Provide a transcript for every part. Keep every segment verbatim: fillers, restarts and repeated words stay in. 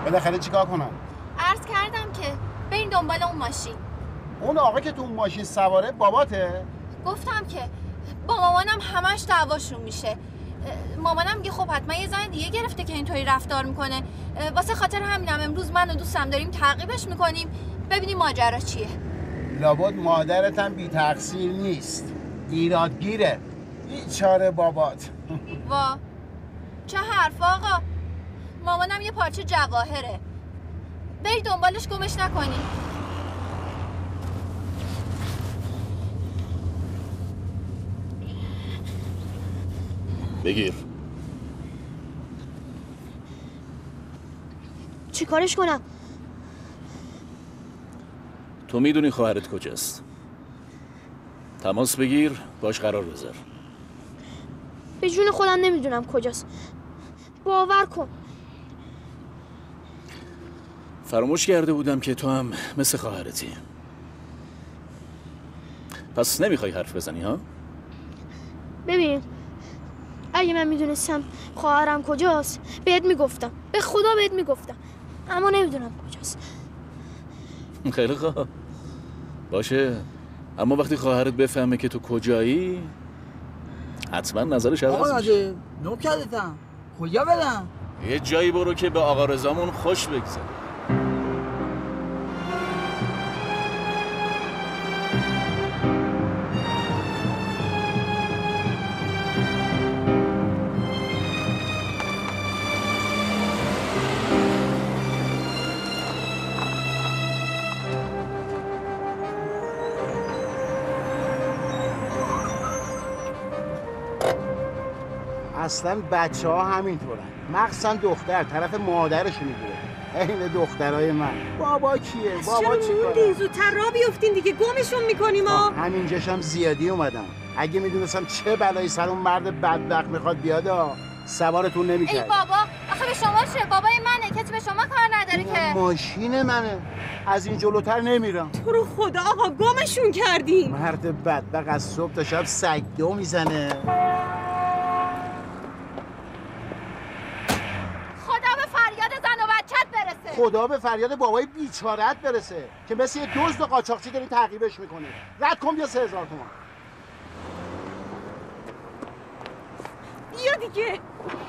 بالاخره چیکار کنم؟ عرض کردم که برین دنبال اون ماشین. اون آقا که تو اون ماشین سواره باباته؟ گفتم که با مامانم همش دعواشون میشه. مامانم میگه خب حتما یه زن دیگه گرفته که اینطوری رفتار میکنه. واسه خاطر همینم امروز من و دوستم داریم تعقیبش میکنیم ببینیم ماجرا چیه. لابد مادرت هم بی تقصیر نیست، ایرادگیره. بیچاره بابات. وا چه حرف آقا؟ مامانم یه پارچه جواهره. بری دنبالش گمش نکنی. بگیر. چی کارش کنم؟ تو میدونی خواهرت کجاست. تماس بگیر باش قرار بذار. به جون خودم نمیدونم کجاست. باور کن. فراموش کرده بودم که تو هم مثل خواهرتی. پس نمیخوای حرف بزنی ها؟ ببین اگه من میدونستم خواهرم کجاست بهت میگفتم، به خدا بهت میگفتم، اما نمیدونم کجاست. خیلی خوب باشه، اما وقتی خواهرت بفهمه که تو کجایی حتما نظرش عوض میشه. آقا ناجی نوکرتم کجا برم؟ یه جایی برو که به آقا رضامون خوش بگذره. اصلا بچه ها همینطورن، مخصوصا دختر طرف مادرش میگیره. این دخترای من بابا کیه؟ بابا چی کاره؟ زودتر را بیفتین دیگه، گمشون میکنیم ما. همینجاش هم زیادی اومدم. اگه میدونستم چه بلایی سر اون مرد بدبخت میخواد بیاد سوارتون نمیکرد. ای بابا آخه به شما چه؟ بابای منه، کسی به شما کار نداره که. ماشین منه، از این جلوتر نمیرم. تو رو خدا آقا گمشون کردیم. مرد بدبخت از صبح تا شب سگدو میزنه. خدا به فریاد بابای بیچارت برسه که مثل یه دزد قاچاقچی داری تعقیبش میکنی. رد کن بیا سه هزار تومان. بیا دیگه.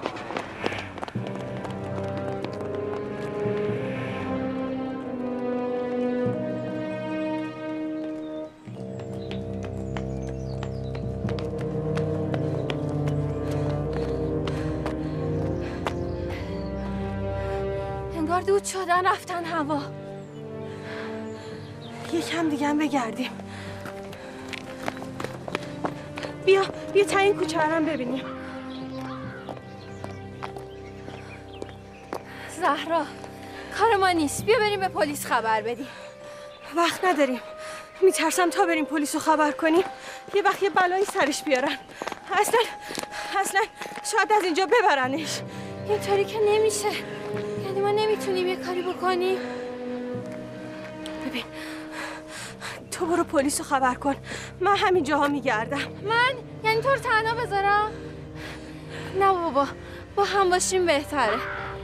انگار دود شدن رفتن هوا. یکم دیگه هم بگردیم. بیا بیا تا این کوچه هم ببینیم. زهرا کار ما نیست، بیا بریم به پلیس خبر بدیم. وقت نداریم، میترسم تا بریم پلیس رو خبر کنیم یه وقت یه بلایی سرش بیارن. اصلا اصلا شاید از اینجا ببرنش. اینطوری که نمیشه، یعنی ما نمیتونیم یه کاری بکنیم. ببین تو برو پلیس رو خبر کن، من همین جاها میگردم. من؟ یعنی تو رو تنها بذارم؟ نه بابا، با هم باشیم بهتره.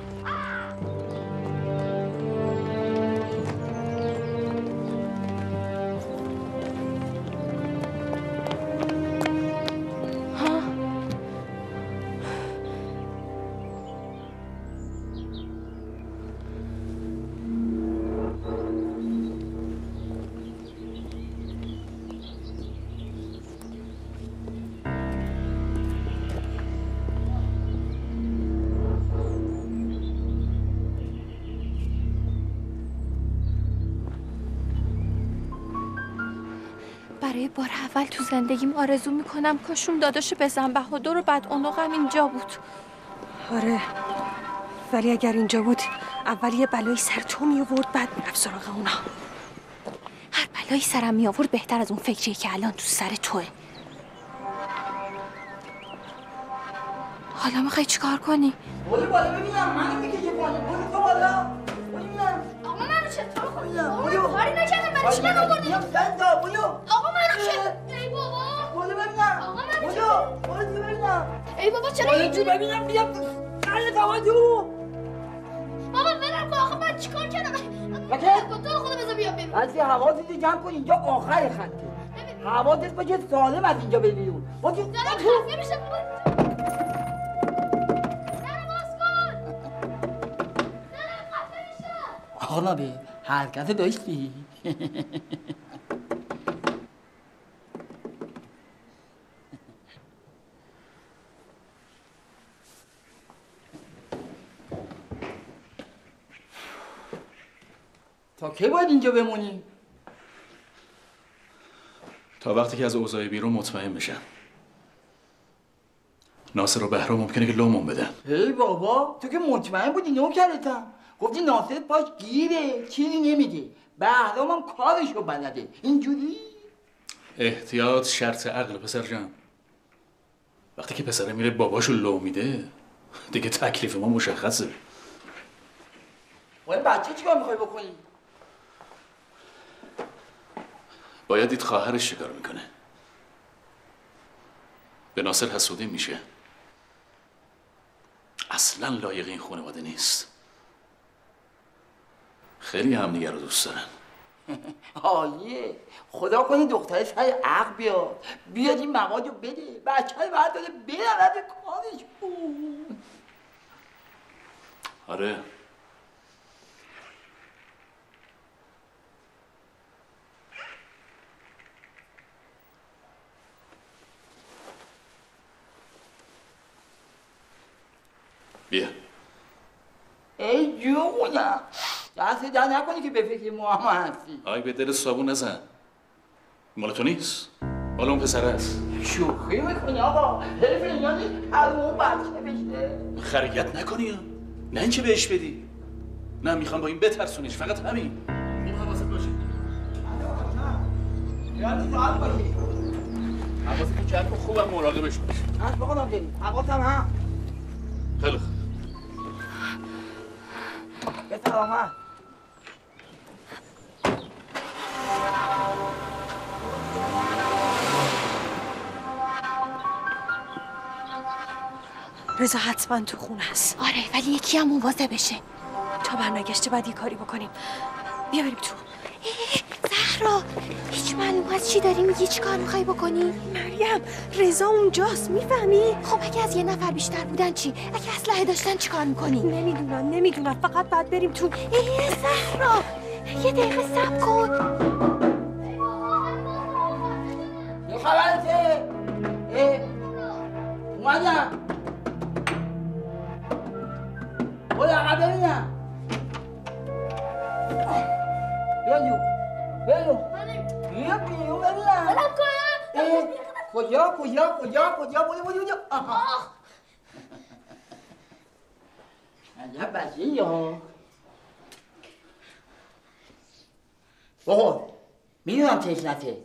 برای بار اول تو زندگیم آرزو میکنم کاشون داداش بزن بهادر و بد عنقم اینجا بود. آره ولی اگر اینجا بود اول یه بلایی سر تو می آورد بعد میرفت سراغ اونا. هر بلایی سرم می آورد بهتر از اون فکریه که الان تو سر توه. حالا میخوای چیکار کنی؟ بولی بالا ببینم منو میکشه بالا. بولی تو بالا. بولی ببینم. آقا منو چطور خودی؟ بولی کاری نکردم من چیکار آوردی؟ بندا بولی. آقا منو چه؟ ای بابا. بولی ببینم. آقا منو چه؟ بولی ببینم. ای بابا چرا اینجوری ببینم بیا. علی تو. بابا ولم کن آقا من چیکار کردم؟ بکن. تو رو خدا بذار بیام بیرون. بعضی حواست رو جمع کن، اینجا آخر خطه. حواست باشه سالم از اینجا بری بیرون. باشه. دارم خسته میشم. در باز کن. دارم خسته میشم. آقا نبی حرکت داشتی؟ تا کی باید اینجا بمونی؟ تا وقتی که از اوضاع بیرون مطمئن بشم. ناصر و بهرام ممکنه که لومون بدن. ای بابا تو که مطمئن بودی نوکرتم. گفتی ناصر پاش گیره چیزی نمیگه. بهرام هم کارشو بلده. اینجوری؟ احتیاط شرط عقل پسر جان. وقتی که پسره میره باباشو لو میده دیگه تکلیف ما مشخصه. باید بچه چیکار میخوای بکنی؟ باید دید خواهرش چیکار میکنه. به ناصر حسودی میشه. اصلا لایق این خانواده نیست. خیلی هم دیگه رو دوست دارن. عالیه. خدا کنه دختر سر عقل بیاد بیاد این مواد رو بده بچه های باید داده برن به کارش. آره بیا. ای جونم دست در نکنی که به فکر ما هم هستی. آی به دل صابون نزن. مال تو نیست. مال اون پسر است. شوخی میکنی آقا. حیف اینا نیست هر اون بچه بشه. خریت نکنی. نه اینکه بهش بدی. نه میخوام با این بترسونیش. فقط همین. اون حواست باشه. یادی راحت باشی. حواست تو جمع خوبم مراقبش باش. از بخونم داریم. حواسم هم. خیلی خوب. به سلامت. رضا حتما تو خونه است. آره ولی یکی هم مواظب بشه. تا برنگشته باید یه کاری بکنیم. بیا بریم تو. زهرا هیچ معلومات چی داری میگی؟ چی کار میخوای بکنی؟ مریم رضا اونجاست میفهمی؟ خب اگه از یه نفر بیشتر بودن چی؟ اگه اسلحه داشتن چی کار میکنی؟ نمیدونم نمیدونم فقط باید بریم تو. ای زهرا یه دقیقه صبر کن. یه خبرته؟ اه اومدم. برو عقب ببینم. بیا جو بیا جو بیا بیرون ببینم. بلم کنم. کجا کجا کجا کجا بودی بودی بودی. آها عجب بچه یا بخور. میدونم تشنته.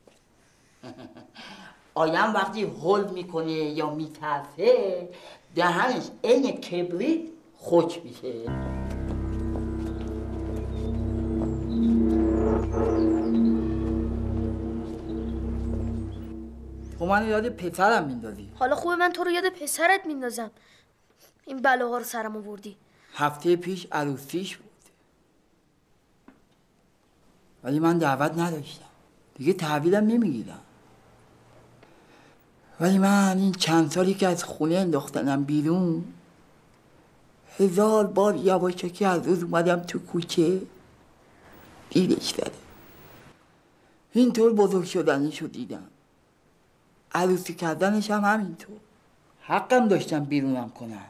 آیم وقتی هول میکنه یا میترسه دهنش عین کبریت خوش میشه. تو منو یاد پسرم میندازی. حالا خوبه من تو رو یاد پسرت میندازم. این بلاها رو سرم آوردی. هفته پیش عروسیش بود ولی من دعوت نداشتم. دیگه تحویلم نمیگیرم. ولی من این چند سالی که از خونه انداختنم بیرون هزار بار یواشکی از روز اومدم تو کوچه دیدش داره. اینطور بزرگ شدنشو دیدم. عروسی کردنش هم همینطور. حقم داشتم بیرونم کنم.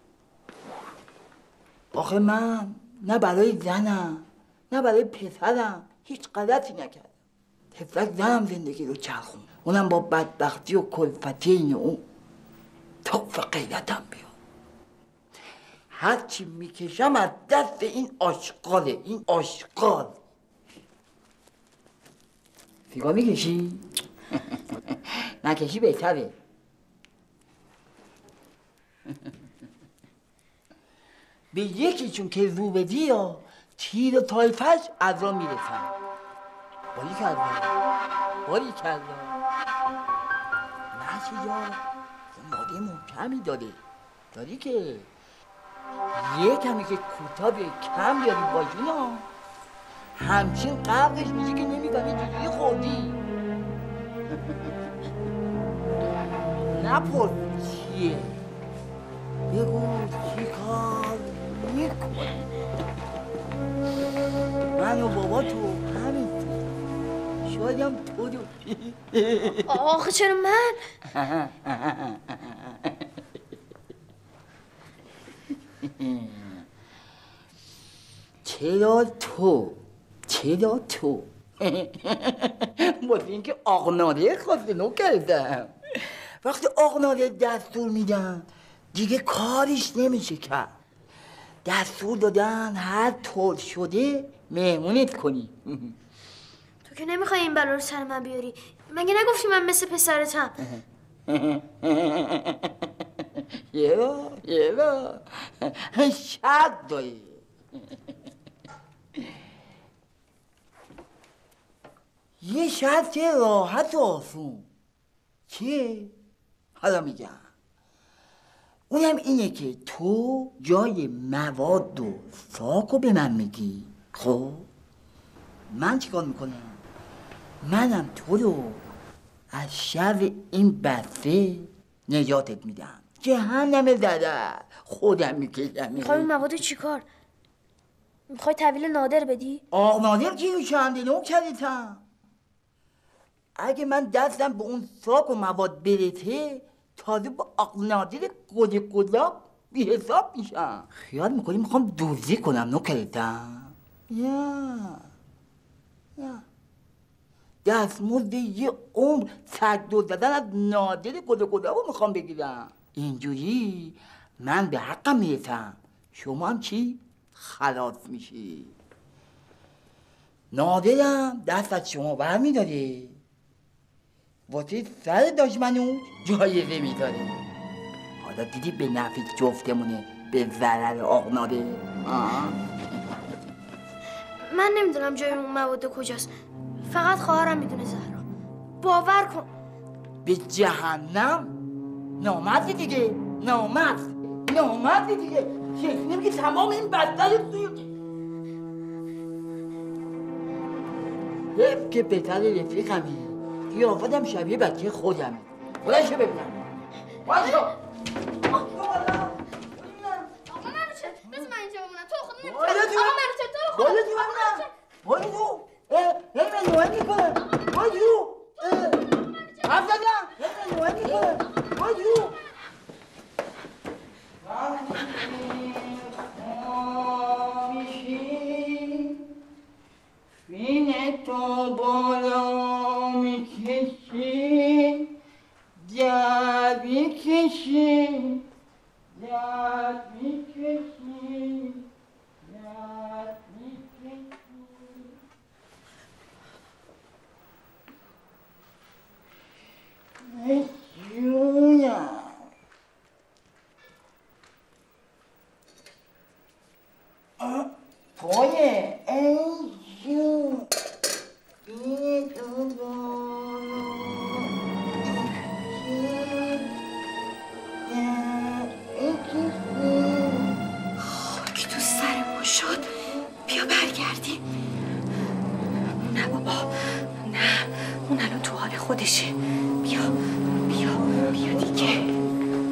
آخه من نه برای زنم نه برای پسرم هیچ غلطی نکردم. تفلک زنم زندگی رو چرخون. اونم با بدبختی و کلفتی این اون تا غیرتم بیاد. هرچی میکشم از دست این آشغاله. این آشغال. سیگار میکشی؟ نکشی بهتره. به یکی چون که رو بدی یا تیر و تایفش از را میرسن. باری کردم باری کردم نشی یا ماده محکمی داره داری که یه کمی که کوتاه به کم بیاری با جونا همچین قبلش میشه که نمیکنی چجوری خوردی. نپرس چیه، بگو چی کار میکنی. من و بابا تو همینطور، شایدم تو دو. آخه چرا من؟ چرا تو؟ چرا تو؟ واسه اینکه آقناده خواسته نو کردم. وقتی آقناده دستور میدن دیگه کاریش نمیشه کرد. دستور دادن هر طور شده مهمونت کنی. تو که نمیخوای این بلا رو سر من بیاری. مگه نگفتی من مثل پسرتم؟ یه با یه با شد داری. یه شرط راحت و آسون. چیه؟ حالا میگم. اونم اینه که تو جای مواد و ساکو به من میگی. خب من چیکار میکنم؟ منم تو رو از شر این بسته نجاتت میدم. جهنم زده خودم میکشم. میخوای اون مواد چیکار؟ میخوای تحویل نادر بدی؟ آق نادر کیو چنده نو کردیتم. اگه من دستم به اون ساک و مواد برسه تازه با آق نادر گل گلاب بی حساب میشم. خیال میکنی میخوام دوزی کنم نو کردیتم؟ یا یا دستمزد یه عمر سگ دو زدن از نادر گل گلاب رو میخوام بگیرم. اینجوری من به حقم میرسم، شما هم چی؟ خلاص میشی. نادرم دست از شما برمیداره، واسه سر دشمنو جایزه میداره. حالا دیدی به نفع جفتمونه به ضرر آق نادر. من نمیدونم جای اون مواد کجاست، فقط خواهرم میدونه. زهرا باور کن. به جهنم نامردی دیگه، نامرد نامردی دیگه. شکنیم که تمام این بدتر توی حیف که پسر رفیقمه، قیافتم شبیه بچه خودمه. بلنشو ببینم. بلنشو. آقا منوچه بذار من اینجا بمونم. تو خود نمیتونم. آقا منوچه تو خود. بلنشو ببینم. بلنشو. هی من نوعی میکنم. بلنشو. حرف زدم. هی من نوعی میکنم. بلنشو. فینه تو بالا میکشی، در میکشی، در میکشی، در میکشی. ای جونم. تویه ای جون. این تو بالا خاک تو سر ما شد. بیا برگردیم. نه بابا نه، اون الان تو حال خودشه. بیا بیا بیا دیگه.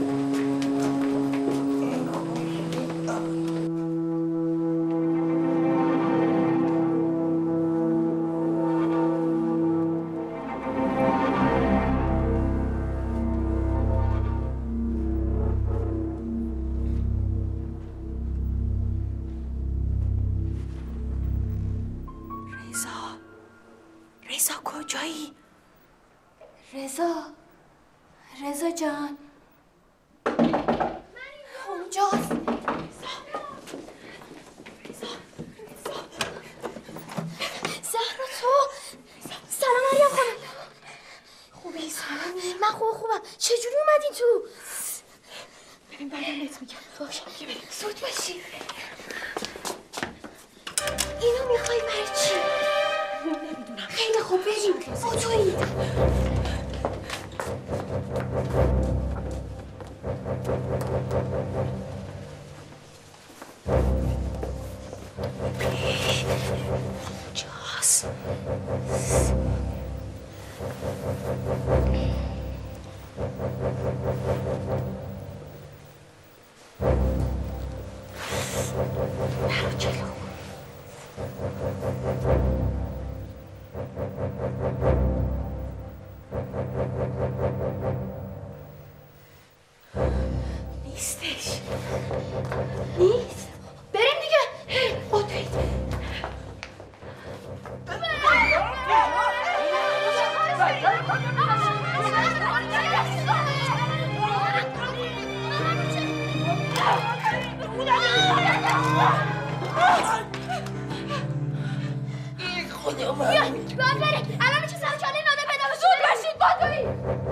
رضا کجایی؟ رضا رضا جان اونجاست. زهرا تو. سلام مریم خانم. خوبی؟ سلام. من خوب خوبم. چجوری اومدین تو؟ ببین بریم بهت میگم. باشه زود باشی. اینو میخوای برای چی؟ نمیدونم. خیلی خوب بریم. اتویی. برو جلو. نیستش. نیست. بریم دیگه. خودت. بیا باید بریم. الان میشه سر کله ناده پیدا بشه. زود باشید بادوی.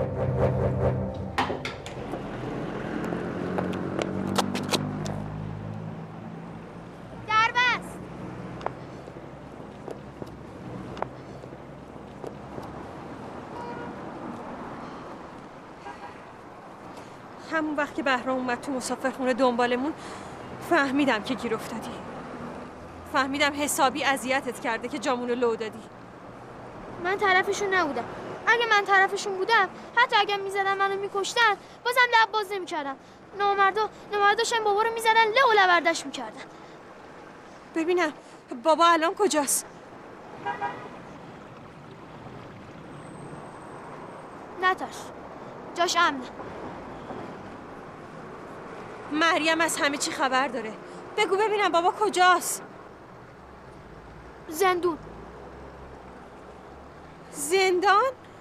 در بست. همون وقت که بهرام اومد تو مسافرخونه دنبالمون فهمیدم که گیر افتادی. فهمیدم حسابی اذیتت کرده که جامونو لو دادی. من طرفشون نبودم. اگه من طرفشون بودم حتی اگه میزدن منو میکشتن بازم لب باز نمیکردم. نامردا نامرداشن بابا رو میزدن له و لبردش میکردن. ببینم بابا الان کجاست؟ نترس، جاش امنه. مریم از همه چی خبر داره. بگو ببینم بابا کجاست؟ زندون. زندان؟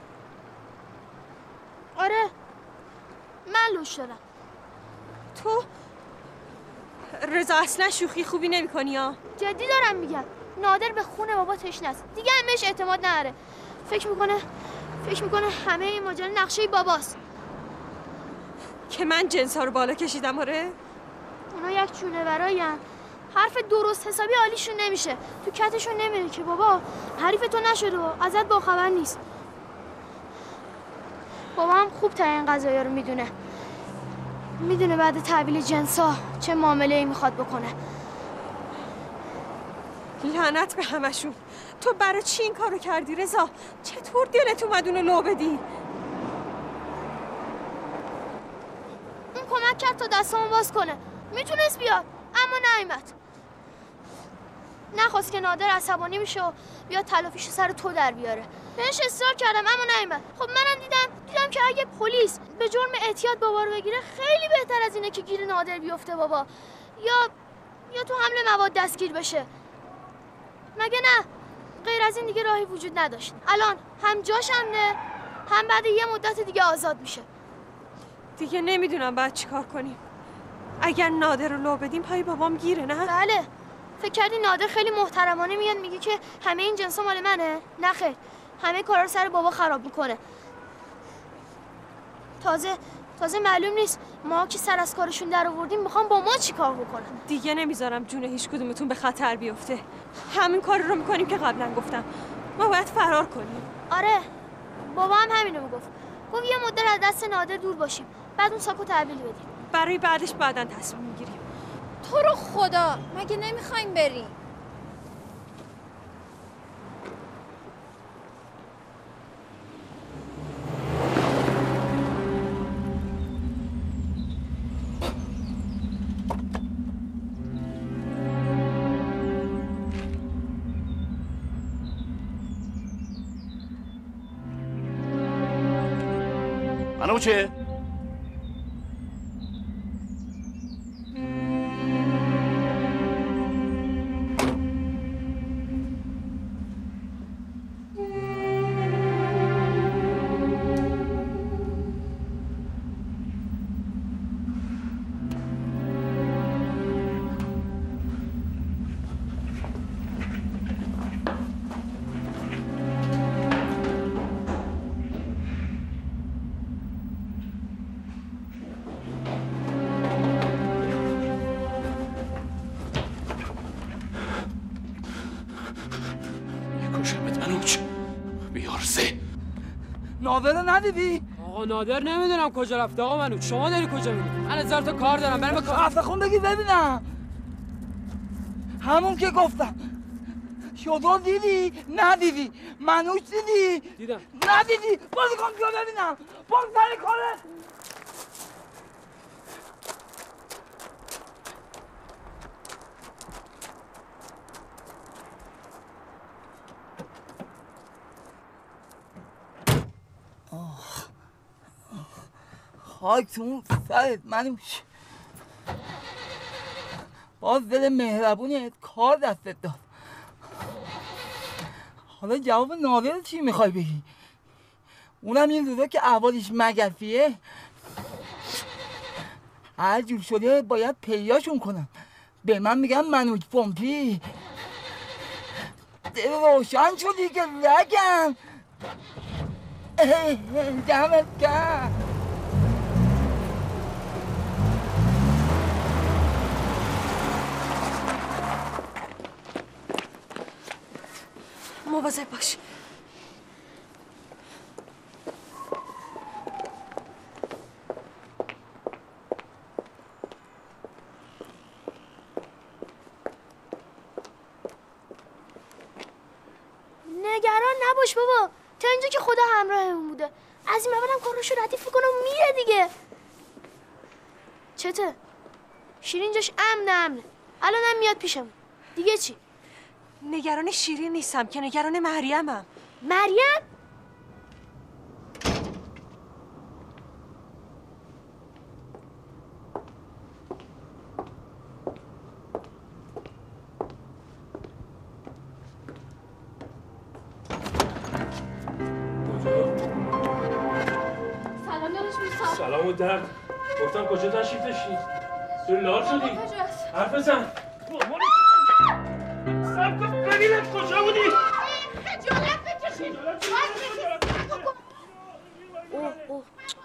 آره من لوش دارم. تو رضا اصلا شوخی خوبی نمی کنی ها؟ جدی دارم میگم. نادر به خون بابا تشنه است. دیگه هم بهش اعتماد نداره. فکر میکنه فکر میکنه همه این ماجرا نقشه باباست. که من جنس ها رو بالا کشیدم. آره اونا یک چونه براین. حرف درست حسابی حالیشون نمیشه. تو کتشون نمیره که بابا حریف تو نشده و ازت باخبر نیست. بابا هم خوب تا این قضایا رو میدونه. میدونه بعد تحویل جنسا چه معامله ای میخواد بکنه. لعنت به همشون. تو برای چی این کارو کردی رضا؟ چطور دلت اومد اونو لو بدی؟ اون کمک کرد تا دستامو باز کنه. میتونست بیاد اما نیامد. نخواست که نادر عصبانی بشه و بیاد تلافیشو سر تو در بیاره. بهش اصرار کردم اما نیامد. خب منم دیدم دیدم که اگه پلیس به جرم اعتیاد بابا رو بگیره خیلی بهتر از اینه که گیر نادر بیفته بابا، یا یا تو حمل مواد دستگیر بشه. مگه نه؟ غیر از این دیگه راهی وجود نداشت. الان هم جاش امنه، هم بعد یه مدت دیگه آزاد میشه. دیگه نمیدونم باید چیکار کنیم. اگر نادر رو لو بدیم پای بابام گیره نه؟ بله. فکر کردی نادر خیلی محترمانه میاد میگه که همه این جنسا مال منه؟ نه خیر، همه کارا رو سر بابا خراب میکنه. تازه تازه معلوم نیست ما که سر از کارشون در آوردیم میخوام با ما چیکار بکنن. دیگه نمیذارم جون هیچ کدومتون به خطر بیفته. همین کار رو میکنیم که قبلا گفتم. ما باید فرار کنیم. آره بابا هم همینو میگفت. گفت یه مدت از دست نادر دور باشیم، بعد اون ساکو تحویل بدیم. برای بعدش بعداً تصمیم میگیریم. تو رو خدا مگه نمیخوایم بریم؟ منو چه؟ نادر رو ندیدی؟ آقا نادر نمیدونم کجا رفته. آقا منو شما داری کجا میری؟ من هزار تا کار دارم برم کار. خفه خون بگی ببینم. همون که گفتم شما دیدی؟ ندیدی؟ منوش دیدی؟ دیدم. ندیدی؟ بازی کن بیا ببینم. باز سر کاره. خاک تو اون سرت منوش. باز دل مهربونیت کار دستت داد. حالا جواب نادر چی میخوای بگی؟ اونم این روزا که احوالش مگفیه هر جور شده باید پیداشون کنم. به من میگم منوچ پمپی. دل روشن شدی که رگم. دمت گرم. مواظب باش. نگران نباش بابا، تا اینجا که خدا همراهمون بوده. از این بعدم کاراشو ردیف میکنه و میره دیگه. چته؟ شیرین جاش امن امنه. الانم میاد پیشمون. دیگه چی؟ نگران شیرین نیستم که نگران مریمم. مریم؟ سلام داداش میسا. سلام و درد. گفتم کجا تشریف داشتی؟ تو لال شدی؟ حرف بزن. سب کن ببینم کجا بودی؟ خجالت بکشید. اوه اوه.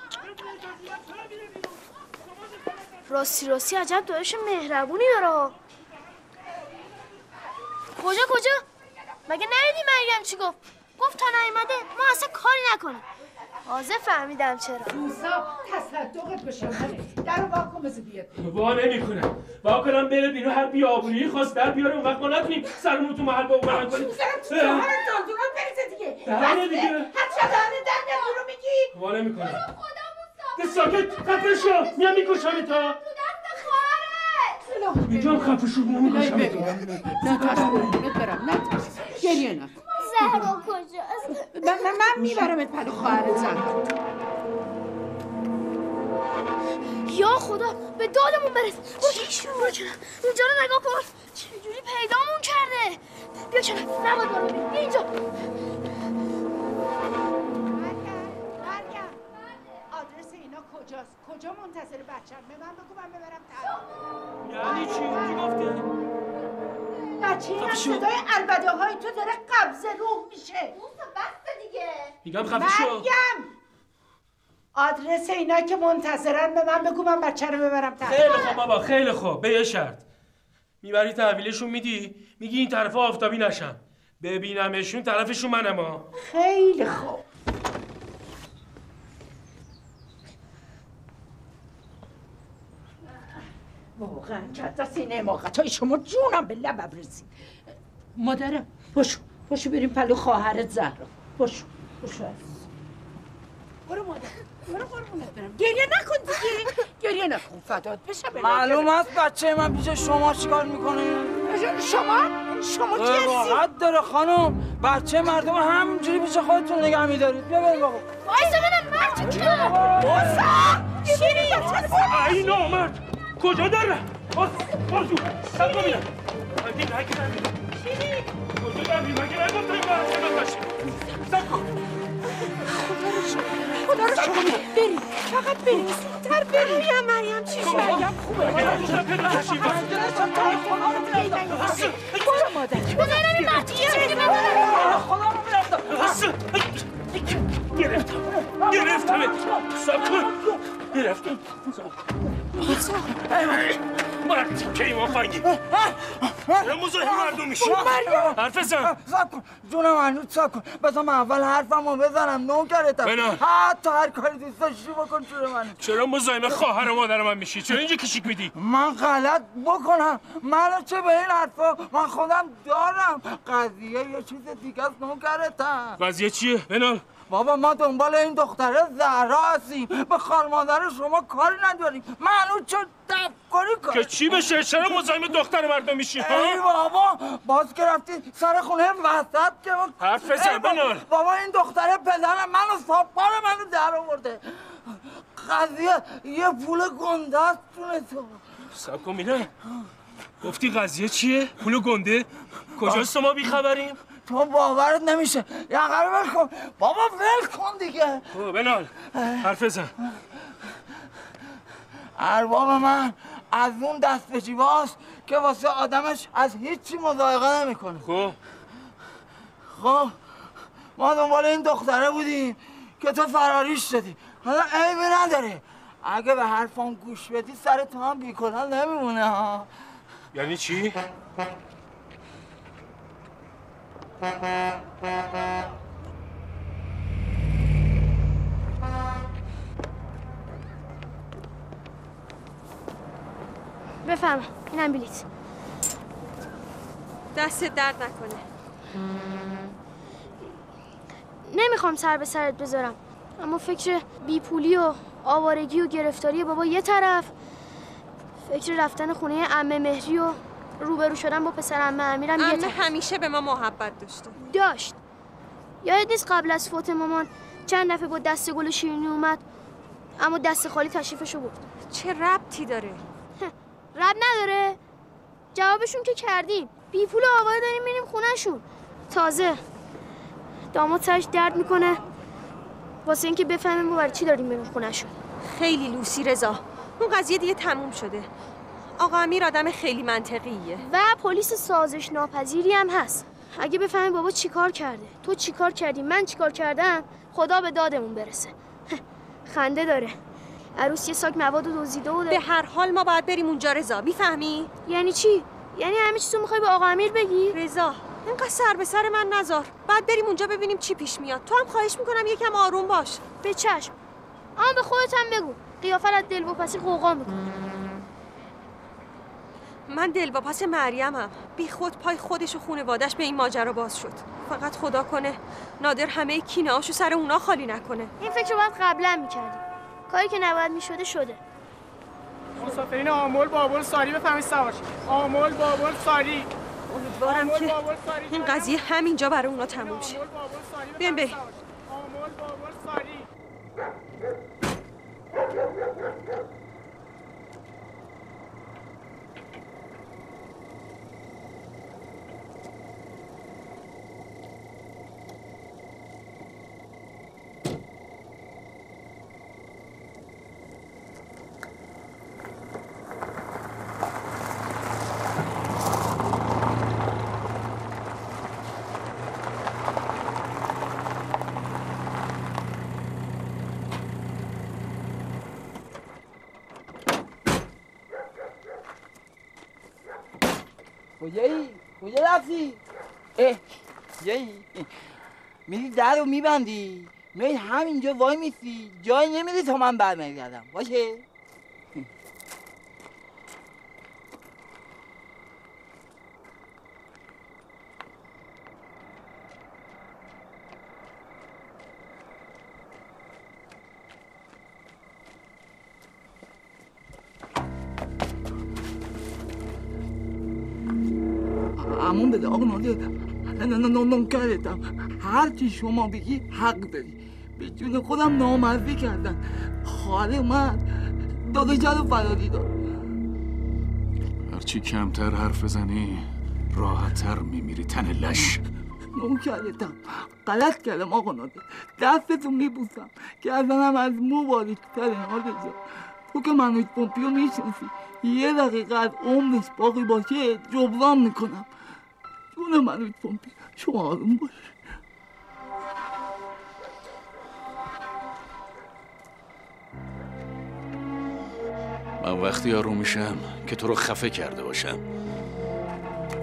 راستی راستی عجب داداش مهربونی داره. کجا کجا؟ مگه ندیدی مریم چی گفت؟ گفت تا نیومده ما اصلا کاری نکنیم. تازه فهمیدم چرا. موسا تصدقت به شماره در رو واکن بزو بیاد. وا نمیکنم. وا کنم بره بیرون هر بیابونی خواست در بیاره اون وقت ما نتونیم سرمون تو محل با اون برن کنیم. موسا تو جهان دندونات بریزه دیگه. دهنه دیگه. هر چدانه در میاد رو میگی؟ وا نمیکنم. ده ساکت خفه شو. میام میکشم تا. میگم خفه شو میام میکشم تا. نه ترس قربونت برم نه ترس. گریه نکن. زهرا کجاست؟ من من میبرمت پلو خواهرت زهرا. یا خدا به دادمون برس. برو کنم اینجا رو نگاه کن. چجوری پیدامون کرده. بیا کنم نباید برو ببین. بیا اینجا. آدرس اینا کجاست؟ کجا منتظر بچه‌م؟ به من بگو من ببرم تحویل. یعنی چی؟ چی گفته؟ بچه این از صدای البده های تو داره قبض روح میشه. موسا بسته دیگه. میگم خفه شو. مریم آدرس اینا که منتظرن به من بگو من بچه رو ببرم تحویل. خیلی خوب بابا خیلی خوب. به یه شرط. میبری تحویلشون میدی میگی این طرف آفتابی نشم. ببینمشون طرفشون منم ها. خیلی خوب. واقعا جد سینه موقعتای شما جونم به لبم رسید. مادرم پاشو پاشو بریم پلو خواهرت زهرا. پاشو پاشو عزیز. برو مادر برو قربونت برم. گریه نکن دیگه. گریه نکن فدات بشم. معلوم است بچه من پیش شما چیکار میکنه؟ شما؟ شما کی هستی؟ واقعا داره خانم. بچه مردم همینجوری پیش خودتون نگه میدارید. بیا بریم بابا. وایسا منم مرد کیه؟ موسا شیرین این نامرد کجا داره؟ باز باز جو سب کن بینم دیگه هکی در میدم کجا در میدم مگه نگفتم این باید سبت باشیم سب کن خدا رو شما بریم فقط بریم زودتر بریم. مریم مریم چی شد؟ مریم خوبه مگه نگفتم پیدا هشیم برو مادر بذارم این مردی خدا رو میرفتم. گرفتم گرفتم سب کن گرفتم مرد که ایمان فنگی چرا مزاحم مردم میشی؟ حرف بزن. سب کن جونم هنوز سب کن بذار من اول حرفمو بزنم نوکرتم. بنال حتی هر کاری دوست داشتی بکن جون من. چرا مزاحم خواهر و مادر من میشی؟ چرا اینجا کشیک میدی؟ من غلط بکنم منو چه به این حرفا؟ من خودم دارم. قضیه یه چیز دیگه است نوکرتم. قضیه چیه بنال؟ بابا ما دنبال این دختره زهرا هستیم. به خواهر مادر شما کاری نداریم. منو چه دفکاری کن که چی بشه؟ چرا مزاحم دختر مردم میشی؟ ای بابا باز که رفتی سر خونه وسط که حرف بزن بنال. بابا این دختره پدرم منو صاحبار منو در آورده. قضیه یه پول گنده است تونه تو. سب کن میلان گفتی قضیه چیه؟ پول گنده؟ کجاست ما بیخبریم؟ تو باورت نمیشه. یه قرار ول کن بابا ول کن دیگه. او بنال حرف بزن. ارباب من از اون دست به جیباست که واسه آدمش از هیچی مضایقه نمیکنه. خب خب ما دنبال این دختره بودیم که تو فراریش شدی. حالا عیبی نداره اگه به حرفام گوش بدی سر تو هم بیکلان نمیمونه ها. یعنی چی؟ بفهم اینم بلیت. دست درد نکنه. نمیخوام سر به سرت بذارم اما فکر بیپولی و آوارگی و گرفتاری بابا یه طرف، فکر رفتن خونه عمه مهری و روبرو شدن با پسر عمه امیرم یه طرف. همیشه به ما محبت داشته. داشت. یادت نیست قبل از فوت مامان چند دفعه با دست گل شیرینی اومد اما دست خالی تشریفشو برد. چه ربطی داره؟ ربط نداره. جوابشون که کردیم. بی پول و آواره داریم میریم خونهشون. تازه داماد سرش درد میکنه واسه اینکه بفهمیم ما برای چی داریم میریم خونهشون. خیلی لوسی رضا. اون قضیه دیگه تموم شده. آقا امیر آدم خیلی منطقیه و پلیس سازش ناپذیری هم هست. اگه بفهمیم بابا چیکار کرده، تو چیکار کردی، من چیکار کردم، خدا به دادمون برسه. خنده داره. عروس یه ساک مواد و دزدیده و به هر حال ما باید بریم اونجا رضا. میفهمی؟ یعنی چی؟ یعنی همه چیزو میخوای به آقا امیر بگی؟ رضا اینقدر سر به سر من نذار. بعد بریم اونجا ببینیم چی پیش میاد. تو هم خواهش میکنم یکم آروم باش. به چشم. اما به خودت هم بگو. قیافت از دلواپسی قوقا میکنه. من دلواپس مریمم. بی خود پای خودش و خونوادش به این ماجرا باز شد. فقط خدا کنه نادر همه کینه‌هاشو سر اونا خالی نکنه. این فکر رو باید قبلا میکردیم. کاری که نباید میشده شده. مسافرین آمل بابل ساری بفهمید سوار شید. آمل بابل ساری. امیدوارم که این قضیه همینجا برای اونا تموم شه. بیاین بریم. آمل بابل ساری. کجایی؟ کجا رفتی؟ اه کجایی؟ میری در رو میبندی میری همینجا وای میسی جایی نمیری تا من برمیگردم باشه؟ امون بده آقا ناده نه نه نه نه کردم هر چی شما بگی حق داری به جون خودم نامرزی کردن خاله من داده جل فراری داد هرچی کمتر حرف بزنی راحت‌تر میمیری تن لش نو کردم غلط کردم آقا ناده دستتون میبوسم که ازنم از مو باریکتره ناده جا تو که منوچ پومپیو میشنسی یه دقیقه از عمرش باقی باشه جبران میکنم جون منوچ پومپیو شما آروم باش من وقتی آروم میشم که تو رو خفه کرده باشم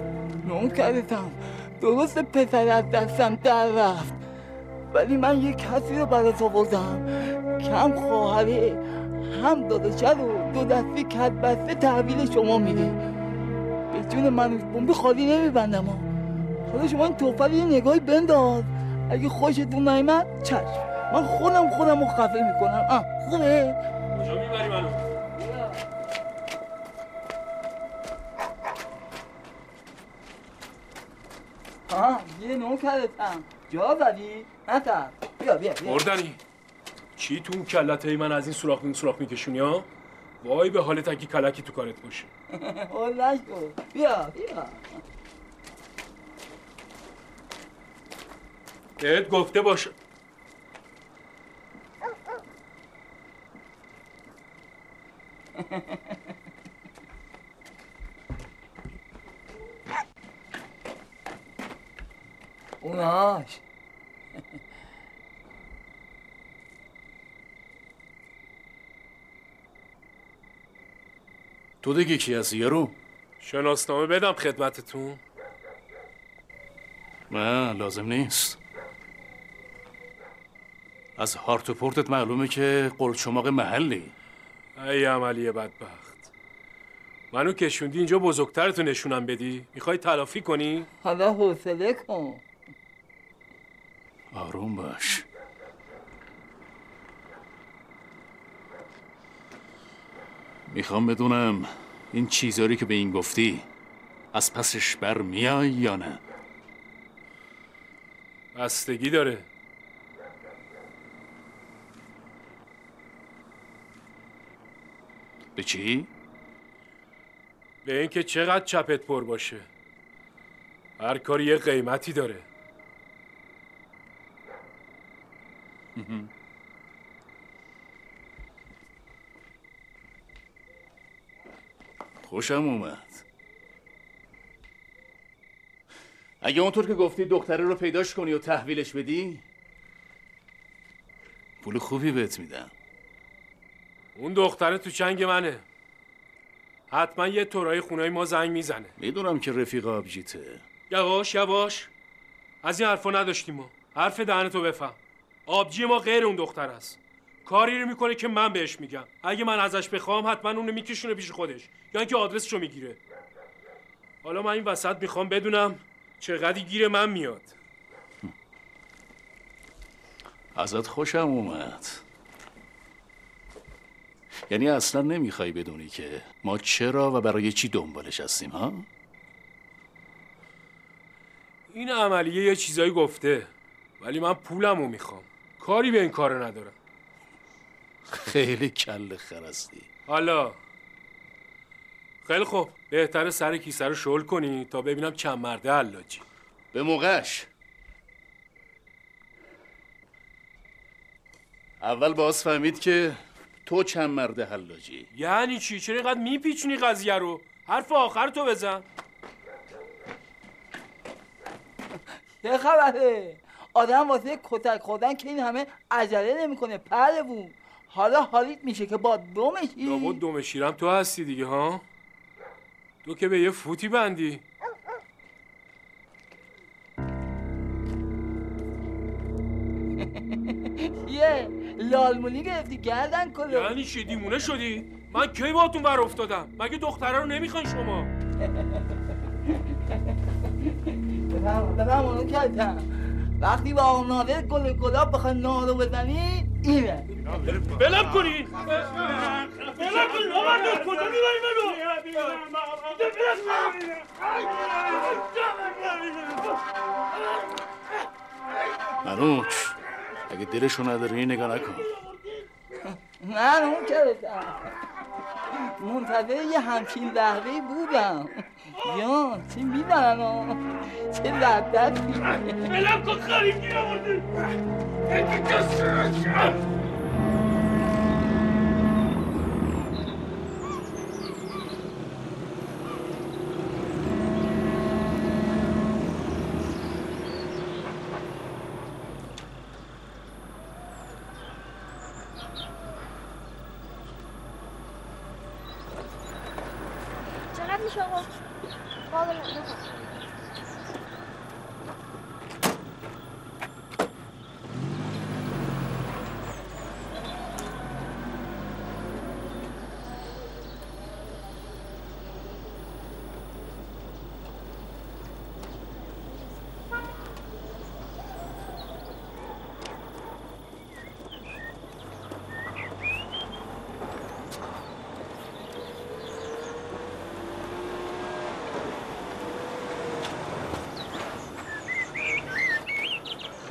نون کردم درست پسر از دستم در رفت ولی من یک کسی رو برات آوردم کم خواهره هم داداشه رو دو دستی کت بسته تحویل شما میده به جون منوش بمبی خالی نمیبندم ها حالا شما این توفر یه نگاهی بنداز اگه خوشتون نیامد چشم من خودم خودم رو خفه میکنم آه خوبه؟ کجا میبری منو؟ آه یه نو کردم جا زدی؟ نتر بیا بیا بیا مردنی چی تو اون کلت های من از این سوراخ این سوراخ میکشونی ها؟ وای به حالت اگه کلکی تو کارت باشه اول نشو بیا بیا بهت گفته باشه اوناش تو دیگه کی هستی یارو؟ شناسنامه بدم خدمتتون؟ نه لازم نیست. از هارت و پورتت معلومه که قلچماق محلی. ای عملی بدبخت منو کشوندی اینجا بزرگترتو نشونم بدی؟ میخوای تلافی کنی؟ حالا حوصله کن آروم باش. میخوام بدونم این چیزاری که به این گفتی از پسش بر میای یا نه؟ بستگی داره. به چی؟ به اینکه چقدر چپت پر باشه. هر کاری یه قیمتی داره. خوشم اومد. اگه اونطور که گفتی دختره رو پیداش کنی و تحویلش بدی پول خوبی بهت میدم. اون دختره تو چنگ منه. حتما یه طورای خونه‌ی ما زنگ میزنه. میدونم که رفیق آبجیته. یواش یواش از این حرفا نداشتیم ما. حرف دهنتو بفهم. آبجی ما غیر اون دختر است. کاری رو میکنه که من بهش میگم. اگه من ازش بخوام حتما اونو میکشونه پیش خودش یا اینکه آدرسشو میگیره. حالا من این وسط میخوام بدونم چقدر گیر من میاد. ازت خوشم اومد. یعنی اصلا نمیخوای بدونی که ما چرا و برای چی دنبالش هستیم ها؟ این عملیه یه چیزایی گفته ولی من پولمو میخوام. کاری به این کار ندارم. خیلی کل خرستی. حالا خیلی خوب بهتره سر کیسه رو شل کنی تا ببینم چند مرده حلاجی. به موقعش. اول باز فهمید که تو چند مرده حلاجی. یعنی چی؟ چرا اینقدر میپیچونی قضیه رو؟ حرف آخر تو بزن. چه خبره؟ آدم واسه کتک خوردن که این همه عجله نمیکنه پهلوون. حالا حالیت میشه که با دومشی. لابد دوم شیرم تو هستی دیگه ها؟ تو که به یه فوتی بندی. یه لالمونی گرفتی گردن کلو. یعنی چی دیمونه شدی؟ من کی باهاتون بر افتادم؟ مگه دختره رو نمیخواین شما؟ بفهم بفهم اونو کردم وقتی با اون ناده گل گلاب بخوای نارو بزنی اینه. بلم کنین! بلم کنین! آمردون کجا میبری منو؟ منوچ اگه دلشو نداری نگاه نکن. من اون کردم منتظر یه همچین لحظه‌ای بودم. جان چی میدن ها چه لذتی. بلم کن خرید گیر آوردی. چقدر میشه آقا؟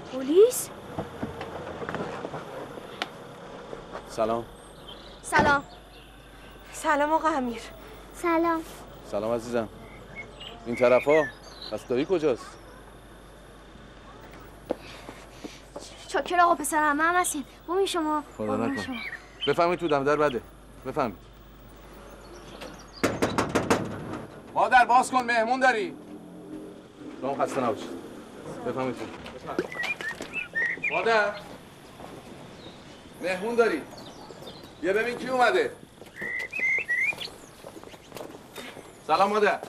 پلیس؟ سلام. سلام. سلام آقا امیر. سلام. سلام عزیزم. این طرفا پس دایی کجاست؟ چاکر آقا پسر همه هم هستین. بومین شما. خدا نکن. بفهمید تو دم در بده. بفهمید. مادر باز کن، مهمون داری. شما خسته نباشید. بفهمید تو. مادر مهمون داری. یه ببین کی اومده. سلام مادر.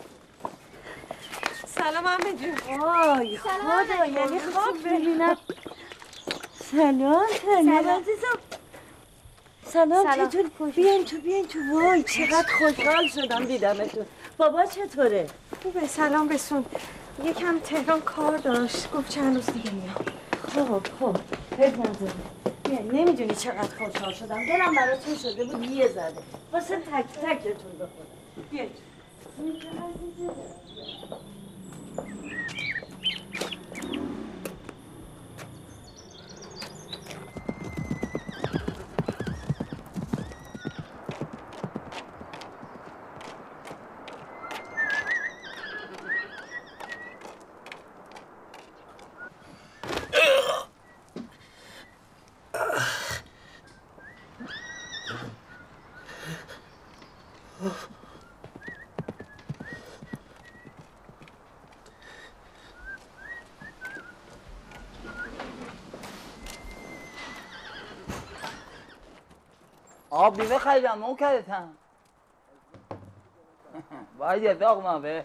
سلام عمه جون. وای خدا یعنی خواب ببینم. سلام سلام عزیزم. سلام چطور؟ بیاین تو بیاین تو. وای چقدر خوشحال شدم دیدمتون. بابا چطوره؟ خوبه سلام رسون. یکم تهران کار داشت گفت چند روز دیگه میام. خب خب فکر نداره. بیاین نمیدونی چقدر خوشحال شدم. دلم براتون شده بود یه زده. واسه تک تکتون بخورم. بیاین. آب میوه خریدم نوکرتم. باید یه داغ مابه.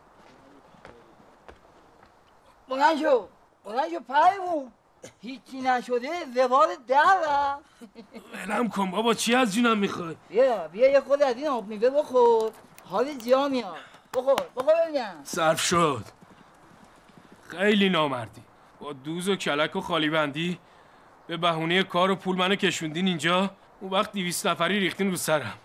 بلند شو بلند شو پریمون. هیچی نشده زوار در رفت. ولم کن بابا، چی از جونم میخوای؟ بیا بیا یه خود از این آب میوه بخور، حال جا میاد. بخور بخور ببینم. صرف شد. خیلی نامردی. با دوز و کلک و خالی بندی به بهونه کار و پول منو کشوندین اینجا. اون وقت دویست نفری ریختین رو سرم.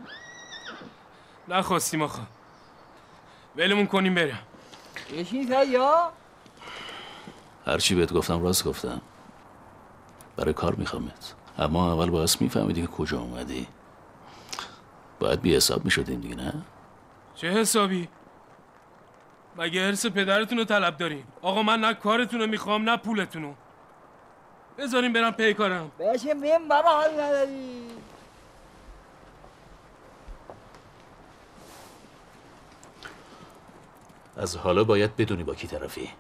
نخواستیم آخه. ولمون کنیم برم. بشین یا هرچی بهت گفتم راست گفتم. برای کار میخوامت. اما اول باید میفهمیدی که کجا اومدی. باید بی حساب میشدیم دیگه، نه؟ چه حسابی؟ مگه حرص پدرتون رو طلب داریم؟ آقا من نه کارتون رو میخوام نه پولتون رو. بذاریم برم پی کارم. بشین بیم بابا، حال نداری. از حالا باید بدونی با کی طرفی.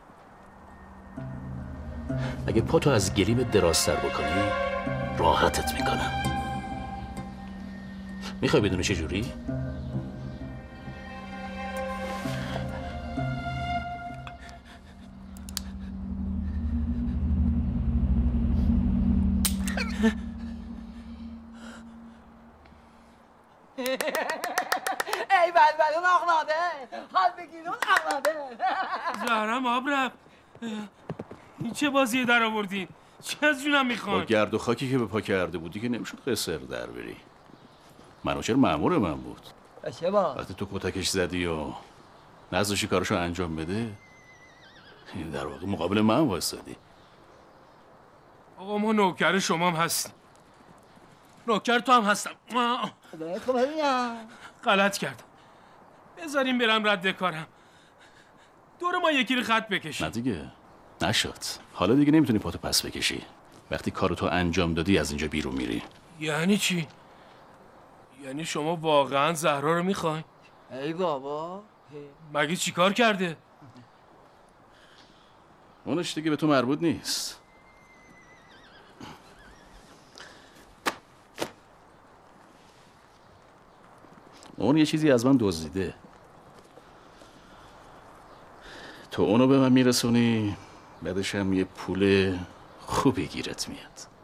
اگه پاتو از گلیم درازتر بکنی راحتت میکنم. میخوای بدونی چه جوری؟ ای بلبلون آقناده، حال بگیرون آقناده. زهرم آب رفت. این چه بازیه در آوردین؟ چه از جونم میخوان؟ با گرد و خاکی که به پا کرده بودی که نمیشد قصر در بری. منوچهر مأمور من بود. چه با؟ وقتی تو کتکش زدی و نذاشی کارشو انجام بده، در واقع مقابل من وایسادی. آقا ما نوکر شما هم هستیم. نوکر تو هم هستم. غلط کردم. بذاریم برم رد کارم. دور ما یکی رو خط بکشی. نه دیگه نشد. حالا دیگه نمیتونی پاتو پس بکشی. وقتی کارتو انجام دادی از اینجا بیرون میری. یعنی چی؟ یعنی شما واقعا زهرا رو میخواین؟ ای بابا مگه چی کار کرده؟ اونش دیگه به تو مربوط نیست. اون یه چیزی از من دزدیده. تو اونو به من میرسونی، بعدش هم یه پول خوبی گیرت میاد.